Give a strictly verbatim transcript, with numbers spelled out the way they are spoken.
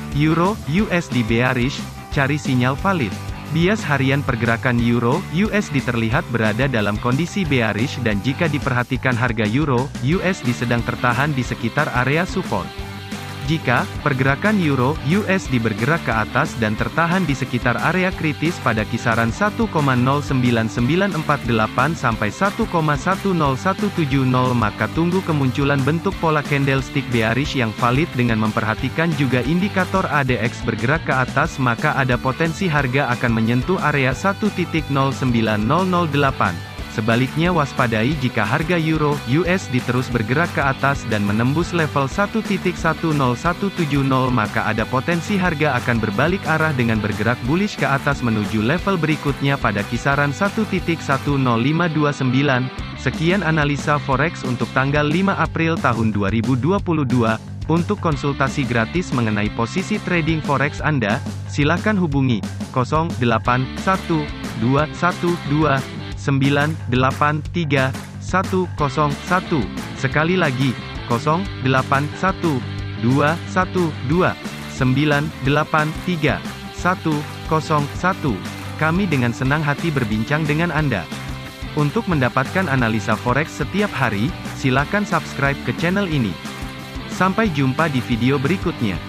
Euro U S D bearish, cari sinyal valid. Bias harian pergerakan Euro U S D terlihat berada dalam kondisi bearish dan jika diperhatikan harga Euro U S D sedang tertahan di sekitar area support. Jika pergerakan Euro U S D bergerak ke atas dan tertahan di sekitar area kritis pada kisaran satu koma nol sembilan sembilan empat delapan sampai satu koma satu nol satu tujuh nol, maka tunggu kemunculan bentuk pola candlestick bearish yang valid dengan memperhatikan juga indikator A D X bergerak ke atas, maka ada potensi harga akan menyentuh area satu titik nol sembilan nol nol delapan. Sebaliknya waspadai jika harga Euro U S D terus bergerak ke atas dan menembus level satu titik satu nol satu tujuh nol, maka ada potensi harga akan berbalik arah dengan bergerak bullish ke atas menuju level berikutnya pada kisaran satu titik satu nol lima dua sembilan. Sekian analisa forex untuk tanggal lima April tahun dua ribu dua puluh dua. Untuk konsultasi gratis mengenai posisi trading forex Anda, silakan hubungi nol delapan satu dua satu dua sembilan delapan tiga satu nol satu. Sekali lagi, nol delapan satu dua satu dua sembilan delapan tiga satu nol satu. Kami dengan senang hati berbincang dengan Anda. Untuk mendapatkan analisa forex setiap hari, silakan subscribe ke channel ini. Sampai jumpa di video berikutnya.